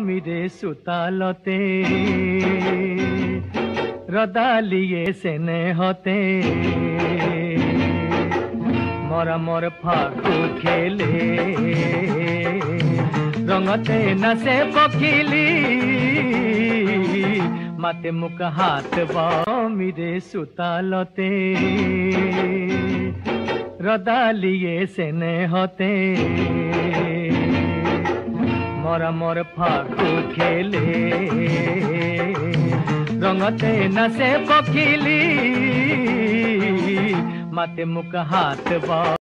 মিৰে চোতালতে ৰদালিয়ে চেনেহতে মৰমৰ ফাকু খেলে ৰঙতে নাচে পখিলি মাতে মোক হাত মিৰে চোতালতে ৰদালিয়ে চেনেহতে মৰমৰ ফাকু খেলে ৰঙতে নাচে পখিলি মাতে মোক হাত